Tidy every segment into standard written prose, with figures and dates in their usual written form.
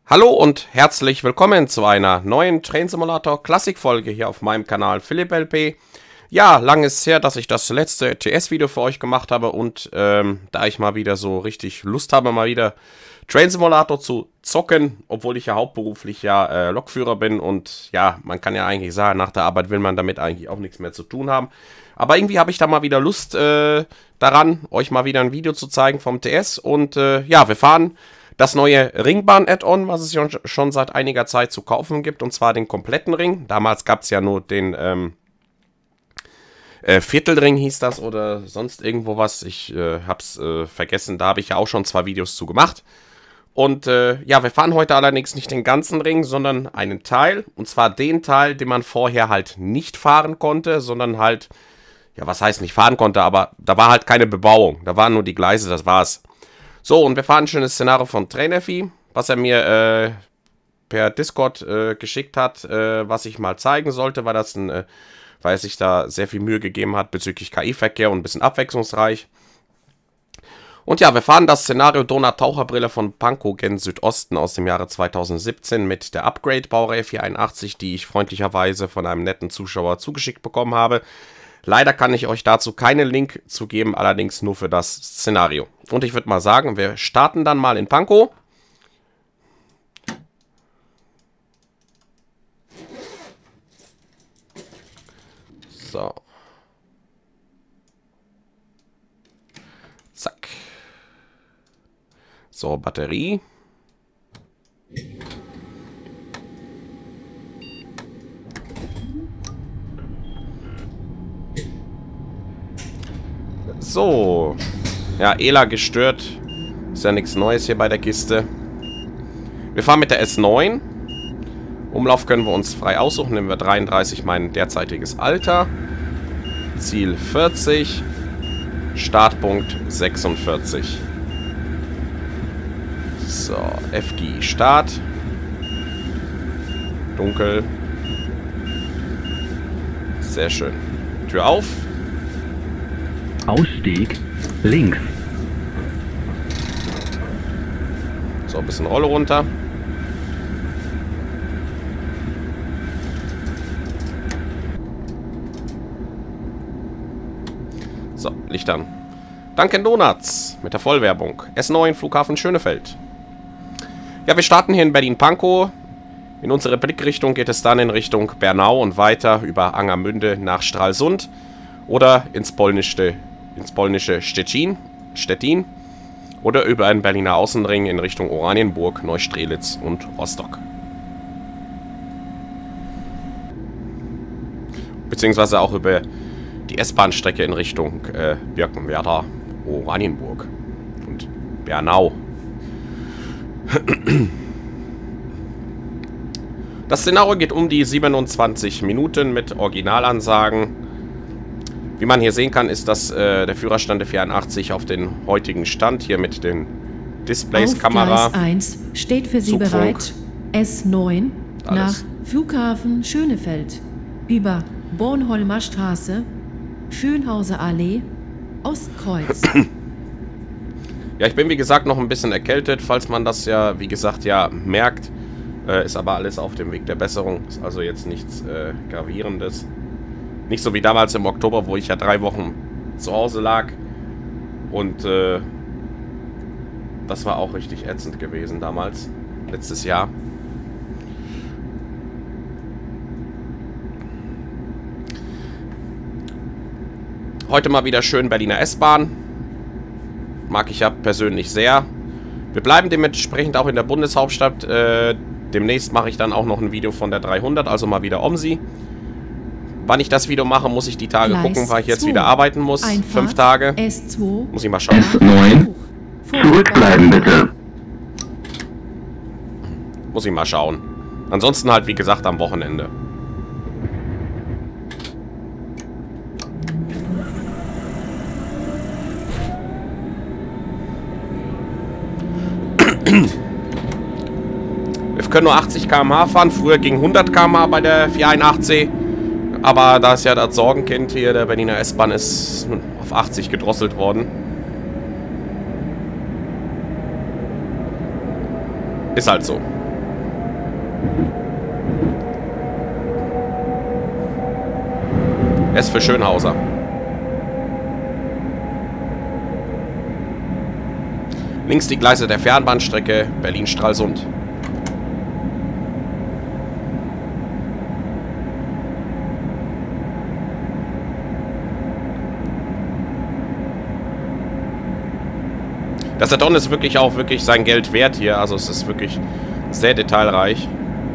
Hallo und herzlich willkommen zu einer neuen Train Simulator Classic Folge hier auf meinem Kanal Philipp LP. Ja, lang ist es her, dass ich das letzte TS-Video für euch gemacht habe und da ich mal wieder so richtig Lust habe, mal wieder Train Simulator zu zocken, obwohl ich ja hauptberuflich Lokführer bin und ja, man kann ja eigentlich sagen, nach der Arbeit will man damit eigentlich auch nichts mehr zu tun haben. Aber irgendwie habe ich da mal wieder Lust daran, euch mal wieder ein Video zu zeigen vom TS und ja, wir fahren das neue Ringbahn-Add-on, was es schon seit einiger Zeit zu kaufen gibt, und zwar den kompletten Ring. Damals gab es ja nur den Viertelring hieß das oder sonst irgendwo was. Ich hab's vergessen, da habe ich ja auch schon 2 Videos zu gemacht. Und ja, wir fahren heute allerdings nicht den ganzen Ring, sondern einen Teil. Und zwar den Teil, den man vorher halt nicht fahren konnte, sondern halt, ja, was heißt nicht fahren konnte, aber da war halt keine Bebauung. Da waren nur die Gleise, das war's. So, und wir fahren ein schönes Szenario von TrainFi, was er mir per Discord geschickt hat, was ich mal zeigen sollte, weil er sich da sehr viel Mühe gegeben hat bezüglich KI-Verkehr und ein bisschen abwechslungsreich. Und ja, wir fahren das Szenario Donau-Taucherbrille von Pankow gen Südosten aus dem Jahre 2017 mit der Upgrade-Baureihe 481, die ich freundlicherweise von einem netten Zuschauer zugeschickt bekommen habe. Leider kann ich euch dazu keinen Link zu geben, allerdings nur für das Szenario. Und ich würde mal sagen, wir starten dann mal in Pankow. So. Zack. So, Batterie. So. Ja, ELA gestört. Ist ja nichts Neues hier bei der Kiste. Wir fahren mit der S9. Umlauf können wir uns frei aussuchen. Nehmen wir 33, mein derzeitiges Alter. Ziel 40. Startpunkt 46. So, FG Start. Dunkel. Sehr schön. Tür auf. Ausstieg links. So, ein bisschen Rolle runter. So, Licht an. Dunkin' Donuts mit der Vollwerbung. S9, Flughafen Schönefeld. Ja, wir starten hier in Berlin-Pankow. In unsere Blickrichtung geht es dann in Richtung Bernau und weiter über Angermünde nach Stralsund oder ins polnische Stettin oder über einen Berliner Außenring in Richtung Oranienburg, Neustrelitz und Rostock. Beziehungsweise auch über die S-Bahn-Strecke in Richtung Birkenwerder, Oranienburg und Bernau. Das Szenario geht um die 27 Minuten mit Originalansagen. Wie man hier sehen kann, ist das der Führerstand der 481 auf den heutigen Stand. Hier mit den Displays, auf Kamera. Gleis 1 steht für Sie Zugfunk, bereit S9 alles. nach Flughafen Schönefeld über Bornholmer Straße, Schönhauser Allee, Ostkreuz. Ja, ich bin wie gesagt noch ein bisschen erkältet, falls man das ja, wie gesagt, ja merkt. Ist aber alles auf dem Weg der Besserung. Ist also jetzt nichts Gravierendes. Nicht so wie damals im Oktober, wo ich ja 3 Wochen zu Hause lag. Und das war auch richtig ätzend gewesen damals. Letztes Jahr. Heute mal wieder schön Berliner S-Bahn. Mag ich ja persönlich sehr. Wir bleiben dementsprechend auch in der Bundeshauptstadt. Demnächst mache ich dann auch noch ein Video von der 300, also mal wieder OMSI. Wann ich das Video mache, muss ich die Tage Gleis gucken, weil ich jetzt 2. wieder arbeiten muss. Einfahrt 5 Tage. S2 Muss ich mal schauen. S9. Zurückbleiben bitte. Muss ich mal schauen. Ansonsten halt, wie gesagt, am Wochenende. Wir können nur 80 km/h fahren. Früher ging 100 km/h bei der 481. Aber da es ja das Sorgenkind hier der Berliner S-Bahn ist, auf 80 gedrosselt worden. Ist halt so. S für Schönhauser. Links die Gleise der Fernbahnstrecke Berlin-Stralsund. Das Add-on ist wirklich auch sein Geld wert hier. Also es ist wirklich sehr detailreich.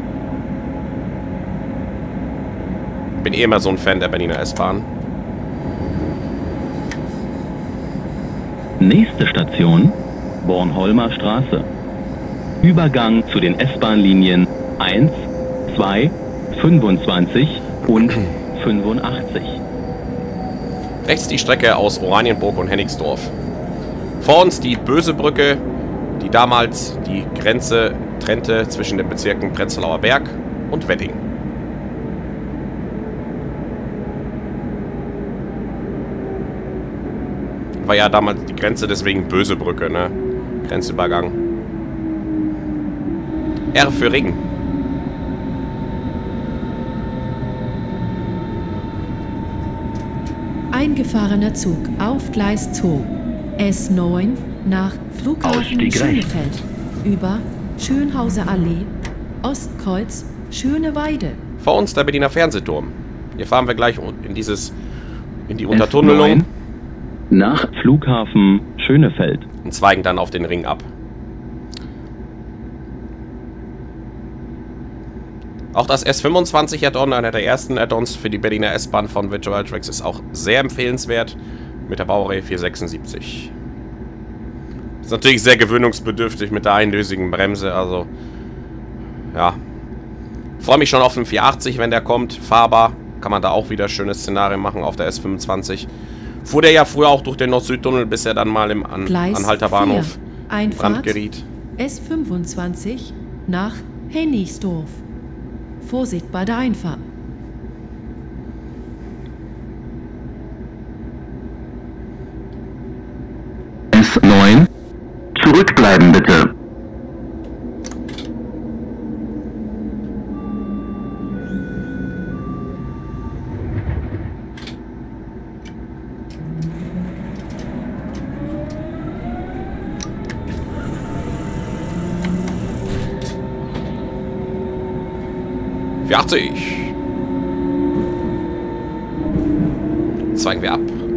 Bin eh immer so ein Fan der Berliner S-Bahn. Nächste Station, Bornholmer Straße. Übergang zu den S-Bahn-Linien 1, 2, 25 und 85. Rechts die Strecke aus Oranienburg und Hennigsdorf. Vor uns die Bösebrücke, die damals die Grenze trennte zwischen den Bezirken Prenzlauer Berg und Wedding. War ja damals die Grenze, deswegen Bösebrücke, ne? Grenzübergang. R für Ring. Eingefahrener Zug auf Gleis 2. S9 nach Flughafen Ausstieg Schönefeld. Über Schönhauser Allee, Ostkreuz, Schöneweide. Vor uns der Berliner Fernsehturm. Hier fahren wir gleich in die Untertunnelung. S9 nach Flughafen Schönefeld. Und zweigen dann auf den Ring ab. Auch das S25 Add-on, einer der ersten Add-ons für die Berliner S-Bahn von Virtual Tracks, ist auch sehr empfehlenswert mit der Baureihe 476. Ist natürlich sehr gewöhnungsbedürftig mit der einlösigen Bremse, also ja. Freue mich schon auf den 480, wenn der kommt. Fahrbar, kann man da auch wieder schönes Szenario machen auf der S25. Fuhr der ja früher auch durch den Nord-Süd-Tunnel, bis er dann mal im Anhalter Bahnhof in Brand geriet. S25 nach Hennigsdorf. Vorsicht bei der Einfahrt. S9 zurückbleiben bitte. Zweigen wir ab.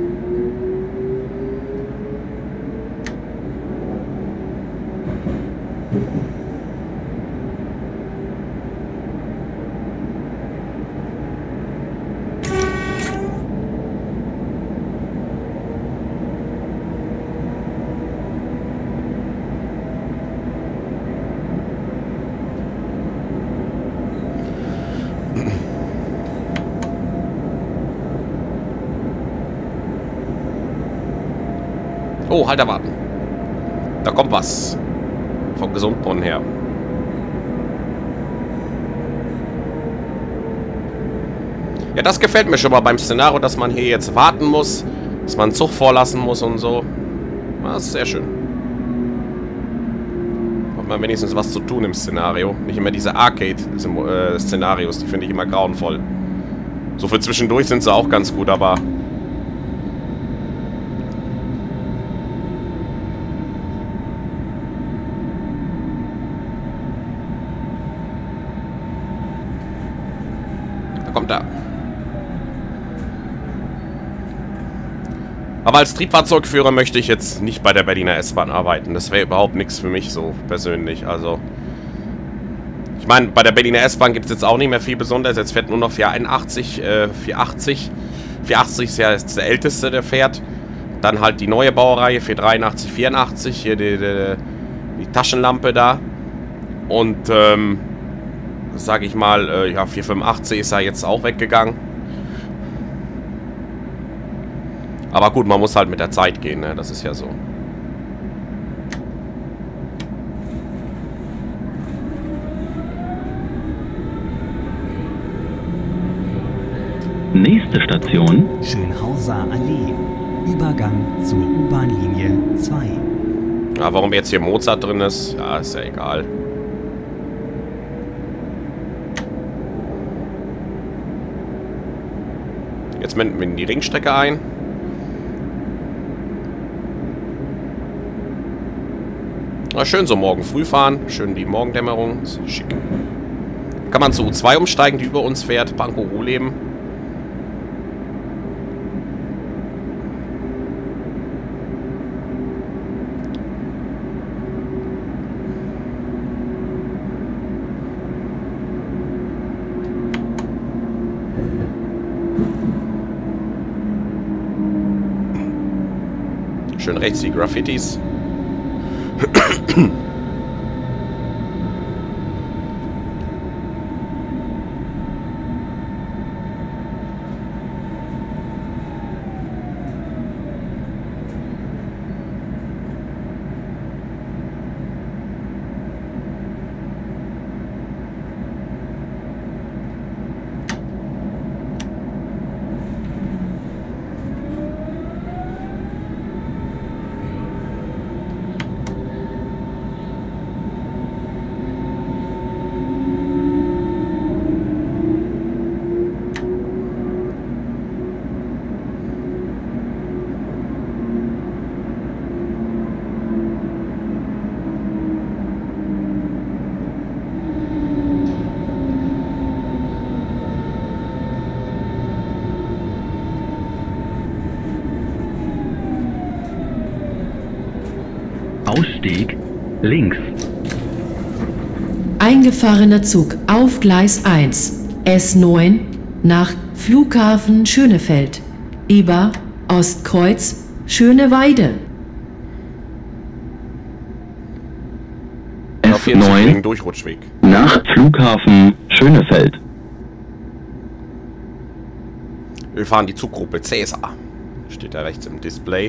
Oh, halt erwarten. Da kommt was. Vom Gesundbrunnen her. Ja, das gefällt mir schon mal beim Szenario, dass man hier jetzt warten muss. Dass man einen Zug vorlassen muss und so. Das ist sehr schön. Hat man wenigstens was zu tun im Szenario. Nicht immer diese Arcade-Szenarios, die finde ich immer grauenvoll. So für zwischendurch sind sie auch ganz gut, aber... kommt da. Aber als Triebfahrzeugführer möchte ich jetzt nicht bei der Berliner S-Bahn arbeiten. Das wäre überhaupt nichts für mich so persönlich. Also, ich meine, bei der Berliner S-Bahn gibt es jetzt auch nicht mehr viel Besonderes. Jetzt fährt nur noch 481, 480. 480 ist ja jetzt der älteste, der fährt. Dann halt die neue Baureihe, 483, 84. Hier die Taschenlampe da. Und, sage ich mal, ja, 485 ist er jetzt auch weggegangen. Aber gut, man muss halt mit der Zeit gehen, ne? Das ist ja so. Nächste Station, Schönhauser Allee. Übergang zur U-Bahn-Linie 2. Ja, warum jetzt hier Mozart drin ist, ja, ist ja egal. Jetzt wenden wir in die Ringstrecke ein. Na, schön so morgen früh fahren. Schön die Morgendämmerung. Ist schick. Kann man zu U2 umsteigen, die über uns fährt. Pankow Ruhleben. Schön rechts die Graffitis. Ausstieg links. Eingefahrener Zug auf Gleis 1, S9, nach Flughafen Schönefeld, über Ostkreuz, Schöneweide. S9 Durchrutschweg. nach Flughafen Schönefeld. Wir fahren die Zuggruppe Cäsar. Steht da rechts im Display.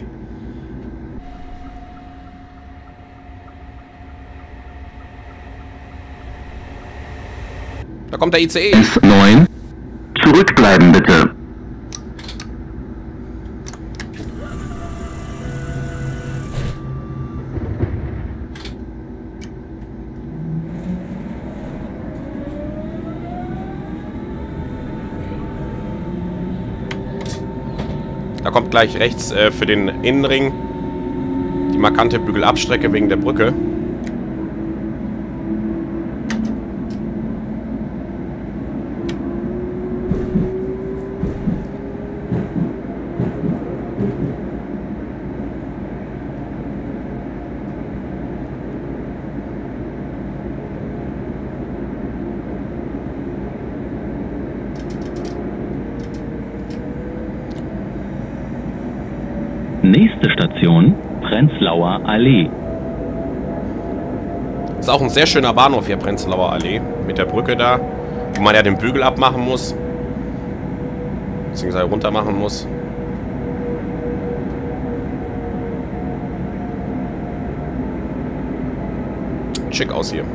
Da kommt der ICE. S9 zurückbleiben bitte. Da kommt gleich rechts für den Innenring die markante Bügelabstrecke wegen der Brücke. Nächste Station, Prenzlauer Allee. Ist auch ein sehr schöner Bahnhof hier, Prenzlauer Allee. Mit der Brücke da, wo man ja den Bügel abmachen muss. Beziehungsweise runter machen muss. Schick aus hier.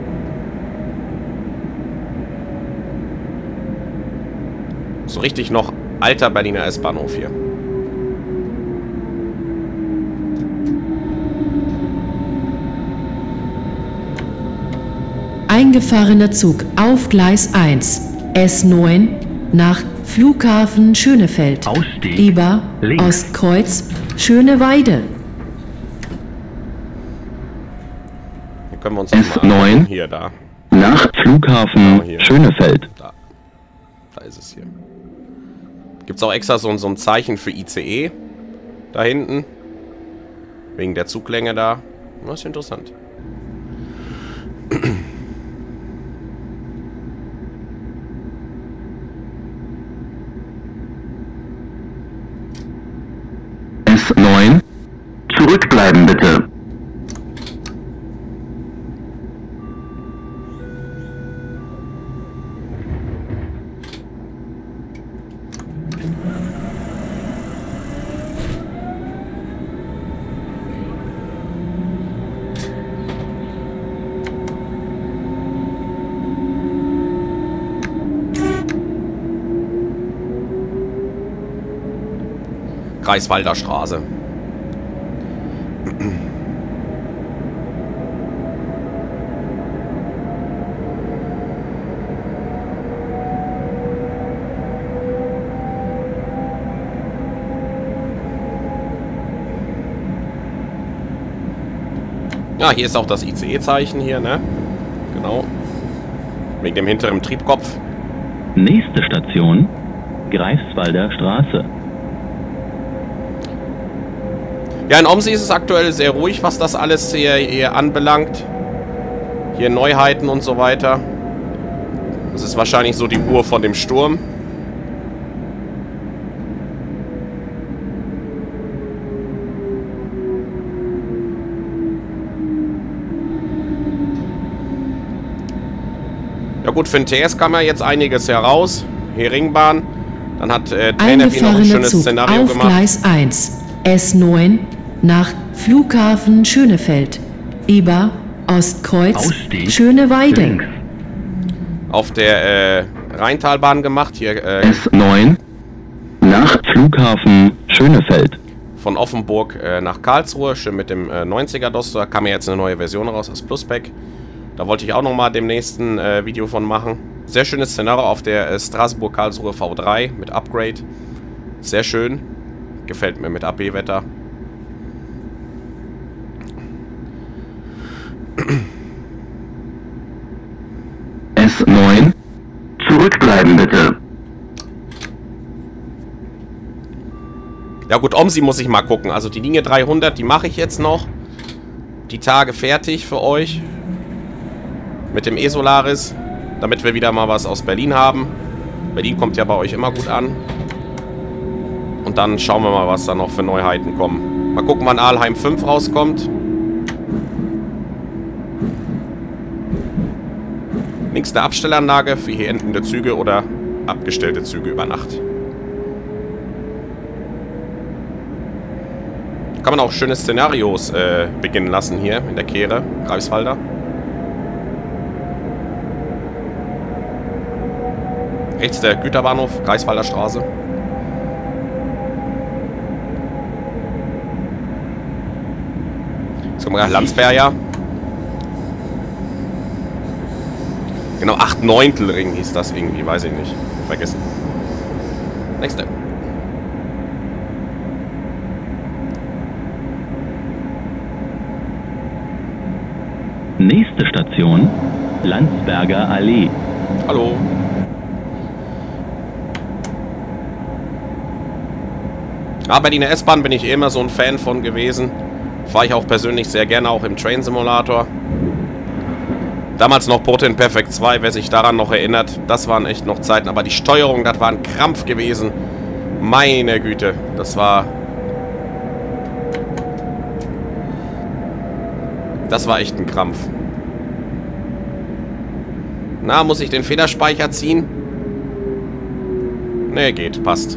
So richtig noch alter Berliner S-Bahnhof hier. Eingefahrener Zug auf Gleis 1, S9, nach Flughafen Schönefeld, Ausstieg über links. Ostkreuz, Schöneweide. Hier können wir uns S9. mal hier, da. Nach Flughafen Genau hier. Schönefeld. Da ist es hier. Gibt es auch extra so ein Zeichen für ICE da hinten. Wegen der Zuglänge da. Das ist interessant. S9 zurückbleiben bitte. Greifswalder Straße. Ja, hier ist auch das ICE-Zeichen hier, ne? Genau. Wegen dem hinteren Triebkopf. Nächste Station, Greifswalder Straße. Ja, in Omsi ist es aktuell sehr ruhig, was das alles hier anbelangt. Hier Neuheiten und so weiter. Das ist wahrscheinlich so die Uhr von dem Sturm. Ja gut, für den TS kam ja jetzt einiges heraus. Hier Ringbahn. Dann hat Trainer wie noch ein schönes Zug Szenario auf gemacht. Gleis 1, S9 nach Flughafen Schönefeld, über Ostkreuz, Ausstieg Schöneweide. links. Auf der Rheintalbahn gemacht. Hier S9 nach Flughafen Schönefeld. von Offenburg nach Karlsruhe. Schön mit dem 90er DOS. Da kam ja jetzt eine neue Version raus, das Pluspack. Da wollte ich auch nochmal demnächst ein Video von machen. Sehr schönes Szenario auf der Straßburg-Karlsruhe V3 mit Upgrade. Sehr schön. Gefällt mir mit AB-Wetter. S9 zurückbleiben bitte. Ja gut, Omsi muss ich mal gucken. Also die Linie 300, die mache ich jetzt noch. Die Tage fertig für euch. Mit dem E-Solaris. Damit wir wieder mal was aus Berlin haben. Berlin kommt ja bei euch immer gut an. Und dann schauen wir mal, was da noch für Neuheiten kommen. Mal gucken, wann Aalheim 5 rauskommt. Links eine Abstellanlage für hier endende Züge oder abgestellte Züge über Nacht. Kann man auch schöne Szenarios beginnen lassen hier in der Kehre, Greifswalder. Rechts der Güterbahnhof, Greifswalder Straße. Jetzt kommen wir nach Landsberger. Genau, 8/9 Ring hieß das irgendwie, weiß ich nicht. Vergessen. Nächste. Nächste Station, Landsberger Allee. Hallo. Ja, Berliner S-Bahn bin ich immer so ein Fan von gewesen. Fahre ich auch persönlich sehr gerne, auch im Train Simulator. Damals noch Protein Perfect 2, wer sich daran noch erinnert. Das waren echt noch Zeiten. Aber die Steuerung, das war ein Krampf gewesen. Meine Güte, das war... Das war echt ein Krampf. Na, muss ich den Federspeicher ziehen? Ne, geht, passt.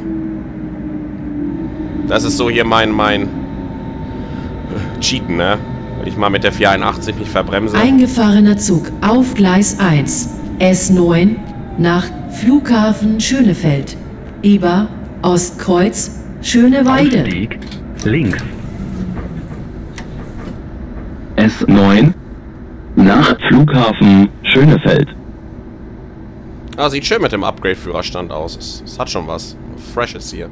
Das ist so hier mein Cheaten, ne? Wenn ich mal mit der 481 nicht verbremse. Eingefahrener Zug auf Gleis 1, S9 nach Flughafen Schönefeld, über Ostkreuz, Schöneweide. Ausstieg links. S9 nach Flughafen Schönefeld. Ah, sieht schön mit dem Upgrade-Führerstand aus. Es hat schon was. Freshes hier.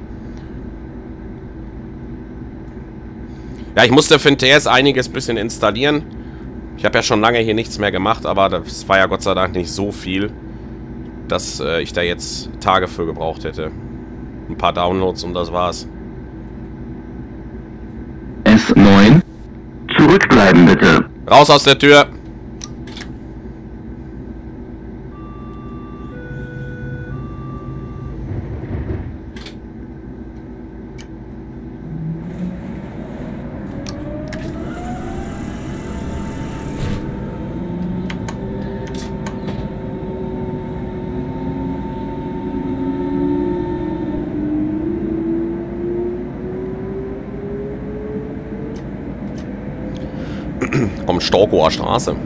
Ja, ich musste für den TS einiges bisschen installieren. Ich habe ja schon lange hier nichts mehr gemacht, aber das war ja Gott sei Dank nicht so viel, dass ich da jetzt Tage für gebraucht hätte. Ein paar Downloads und das war's. S9 zurückbleiben bitte. Raus aus der Tür! Vom Storkower Straße.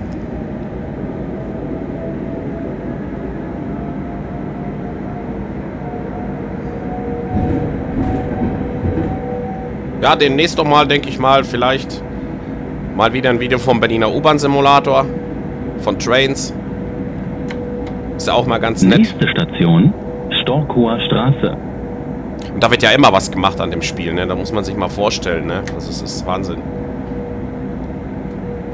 Ja, demnächst doch mal, denke ich mal, vielleicht mal wieder ein Video vom Berliner U-Bahn-Simulator. Von Trains. Ist ja auch mal ganz nett. Nächste Station, Storkower Straße. Und da wird ja immer was gemacht an dem Spiel, ne? Da muss man sich mal vorstellen, ne? Das ist Wahnsinn.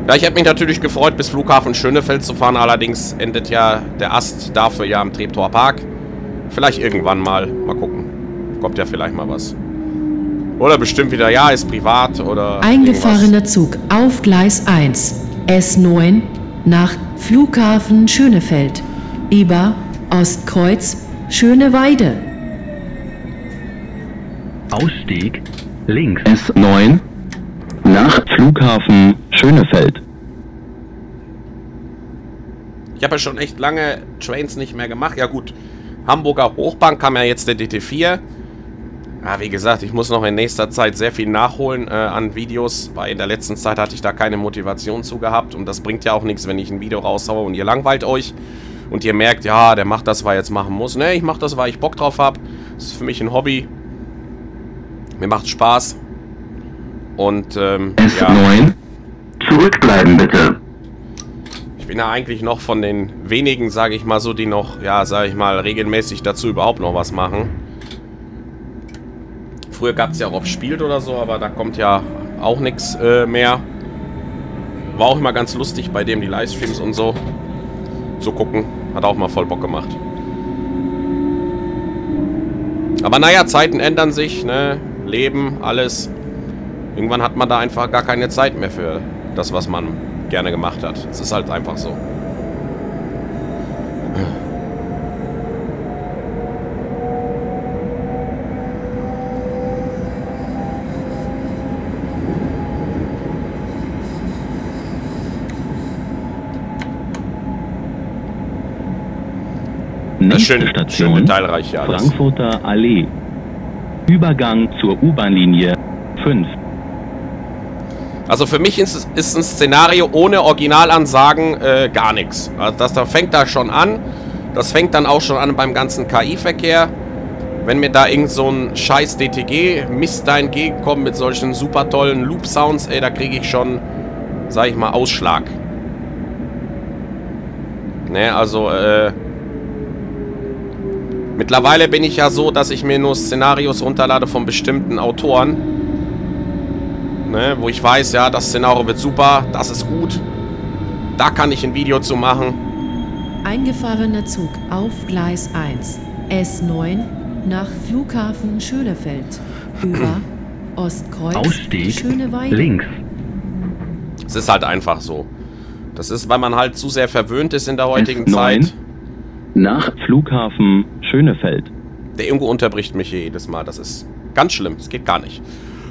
Ja, ich hätte mich natürlich gefreut, bis Flughafen Schönefeld zu fahren. Allerdings endet ja der Ast dafür ja am Treptower Park. Vielleicht irgendwann mal. Mal gucken. Kommt ja vielleicht mal was. Oder bestimmt wieder, ja, ist privat oder Eingefahrener Zug auf Gleis 1, S9, nach Flughafen Schönefeld, über Ostkreuz, Schöneweide. Ausstieg links. S9 nach Flughafen Schönefeld. Ich habe ja schon echt lange Trains nicht mehr gemacht. Ja gut, Hamburger Hochbahn kam ja jetzt der DT4. Ja, wie gesagt, ich muss noch in nächster Zeit sehr viel nachholen an Videos, weil in der letzten Zeit hatte ich da keine Motivation zu gehabt. Und das bringt ja auch nichts, wenn ich ein Video raushaue und ihr langweilt euch. Und ihr merkt, ja, der macht das, weil er jetzt machen muss. Ne, ich mache das, weil ich Bock drauf habe. Das ist für mich ein Hobby. Mir macht Spaß. Und, S9. ja. Zurückbleiben bitte. Ich bin ja eigentlich noch von den wenigen, sage ich mal so, die noch, ja, sage ich mal, regelmäßig dazu überhaupt noch was machen. Früher gab es ja auch auf Spielt oder so, aber da kommt ja auch nichts mehr. War auch immer ganz lustig bei dem, die Livestreams und so zu gucken. Hat auch mal voll Bock gemacht. Aber naja, Zeiten ändern sich, ne? Leben, alles. Irgendwann hat man da einfach gar keine Zeit mehr für das, was man gerne gemacht hat. Es ist halt einfach so. Nächste Station, detailreich, ja, Frankfurter Allee. Übergang zur U-Bahn-Linie 5. Also für mich ist ein Szenario ohne Originalansagen gar nichts. Also das fängt da schon an. Das fängt dann auch schon an beim ganzen KI-Verkehr. Wenn mir da irgend so ein scheiß DTG-Mist da entgegenkommt mit solchen super tollen Loop-Sounds, ey, da kriege ich schon, sag ich mal, Ausschlag. Ne, also, mittlerweile bin ich ja so, dass ich mir nur Szenarios runterlade von bestimmten Autoren. Ne, wo ich weiß, ja, das Szenario wird super, das ist gut. Da kann ich ein Video zu machen. Eingefahrener Zug auf Gleis 1, S9, nach Flughafen Schönefeld, über Ostkreuz, Ausstieg Schöneweide. links. Es ist halt einfach so. Das ist, weil man halt zu sehr verwöhnt ist in der heutigen S9 Zeit. nach Flughafen Schönefeld. Der irgendwo unterbricht mich hier jedes Mal. Das ist ganz schlimm. Das geht gar nicht.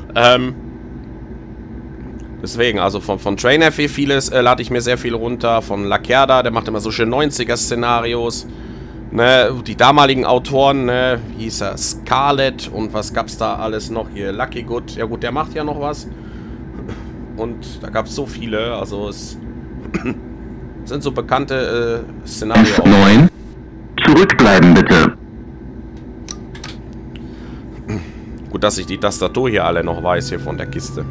Deswegen, also von Trainer vieles lade ich mir sehr viel runter. Von Lacerda, der macht immer so schön 90er-Szenarios. Ne, die damaligen Autoren, ne, wie hieß er? Scarlett und was gab's da alles noch hier? Lucky Good. Ja gut, der macht ja noch was. Und da gab's so viele. Also es sind so bekannte Szenarien. S9. Zurückbleiben bitte. Gut, dass ich die Tastatur hier alle noch weiß, hier von der Kiste.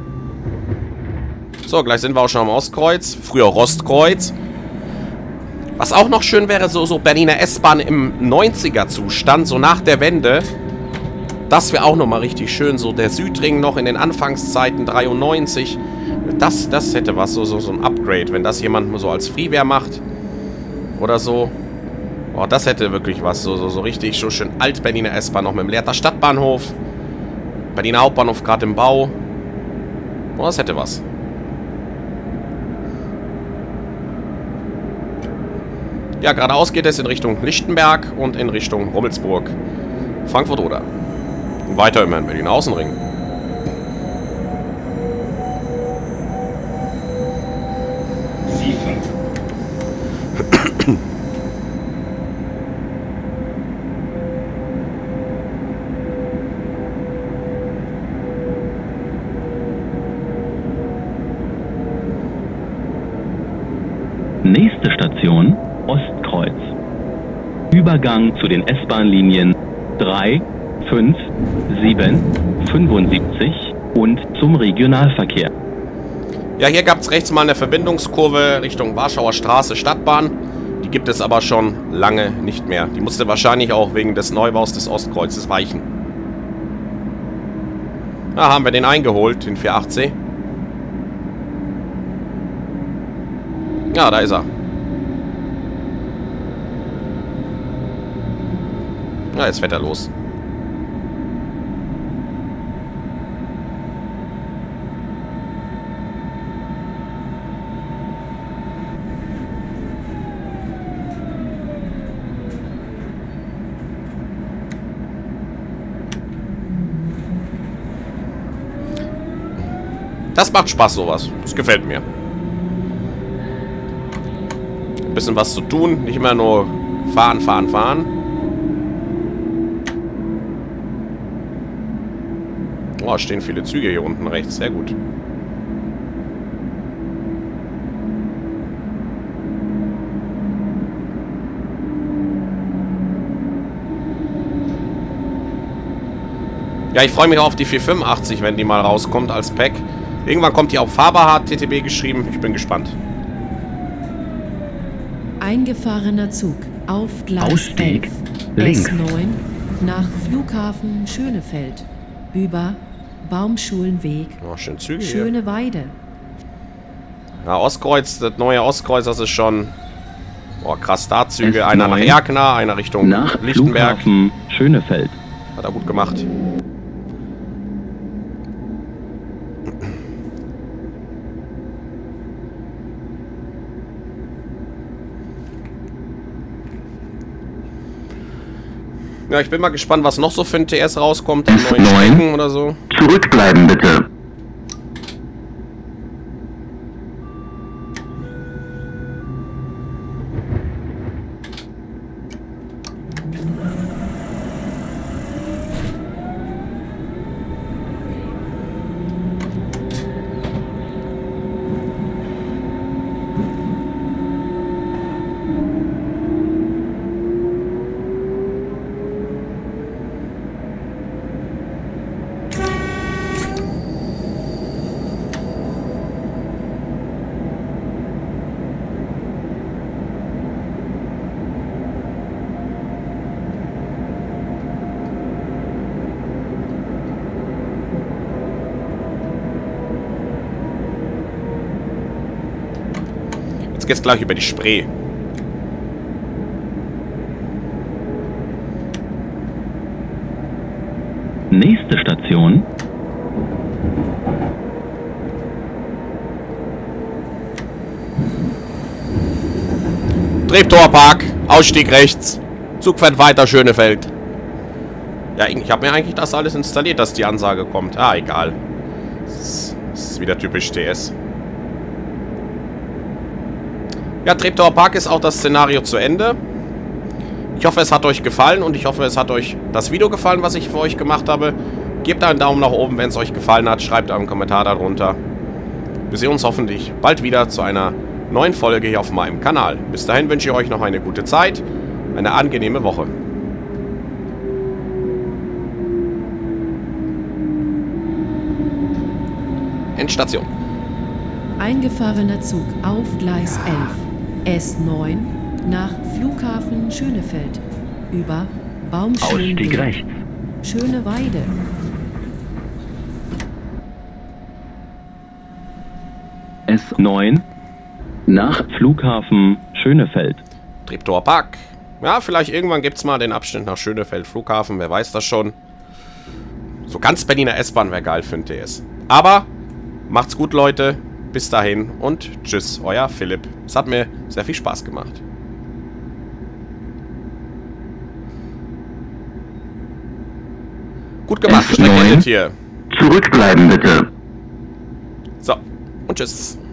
So, gleich sind wir auch schon am Ostkreuz. Früher Rostkreuz. Was auch noch schön wäre, so Berliner S-Bahn im 90er-Zustand, so nach der Wende. Das wäre auch nochmal richtig schön. So der Südring noch in den Anfangszeiten, 93. Das hätte was, so ein Upgrade, wenn das jemand so als Freeware macht. Oder so. Boah, das hätte wirklich was. So richtig so schön Alt-Berliner S-Bahn noch mit dem Lehrter Stadtbahnhof. Berliner Hauptbahnhof gerade im Bau. Boah, das hätte was. Ja, geradeaus geht es in Richtung Lichtenberg und in Richtung Rummelsburg, Frankfurt-Oder. Und weiter immer in Berlin Außenring. Nächste Station, Ostkreuz. Übergang zu den S-Bahn-Linien 3, 5, 7, 75 und zum Regionalverkehr. Ja, hier gab es rechts mal eine Verbindungskurve Richtung Warschauer Straße, Stadtbahn. Die gibt es aber schon lange nicht mehr. Die musste wahrscheinlich auch wegen des Neubaus des Ostkreuzes weichen. Da haben wir den eingeholt, den 480. Ja, da ist er. Na, jetzt fährt er los. Das macht Spaß, sowas. Das gefällt mir. Ein bisschen was zu tun, nicht immer nur fahren, fahren, fahren. Oh, stehen viele Züge hier unten rechts. Sehr gut. Ja, ich freue mich auf die 485, wenn die mal rauskommt als Pack. Irgendwann kommt die auf Faberhard TTB geschrieben. Ich bin gespannt. Eingefahrener Zug auf Gleis Ausstieg 11, links. S9 nach Flughafen Schönefeld über Baumschulenweg Oh, schön Züge hier. Schöneweide. Ja, Ostkreuz, das neue Ostkreuz, das ist schon... Oh, krass, da Züge. S9 Einer nach Erkner, einer Richtung Nach Lichtenberg. Flughafen Schönefeld. Hat er gut gemacht. Ja, ich bin mal gespannt, was noch so für ein TS rauskommt. An neuen S9. Strecken oder so. Zurückbleiben bitte. Jetzt geht's gleich über die Spree. Nächste Station. Treptower-Park, Ausstieg rechts. Zug fährt weiter, Schönefeld. Ja, ich habe mir eigentlich das alles installiert, dass die Ansage kommt. Ah, egal. Das ist wieder typisch TS. Ja, Treptower-Park ist auch das Szenario zu Ende. Ich hoffe, es hat euch gefallen und ich hoffe, es hat euch das Video gefallen, was ich für euch gemacht habe. Gebt einen Daumen nach oben, wenn es euch gefallen hat. Schreibt einen Kommentar darunter. Wir sehen uns hoffentlich bald wieder zu einer neuen Folge hier auf meinem Kanal. Bis dahin wünsche ich euch noch eine gute Zeit, eine angenehme Woche. Endstation. Eingefahrener Zug auf Gleis 11, S9 nach Flughafen Schönefeld über Ausstieg Baumschulenweg rechts. Schöneweide. S9 nach Flughafen Schönefeld. Treptower Park. Ja, vielleicht irgendwann gibt es mal den Abschnitt nach Schönefeld Flughafen. Wer weiß das schon. So ganz Berliner S-Bahn wäre geil für ein TS. Aber macht's gut, Leute. Bis dahin und tschüss, euer Philipp. Es hat mir sehr viel Spaß gemacht. Gut gemacht, die Strecke endet hier. Zurückbleiben bitte. So, und tschüss.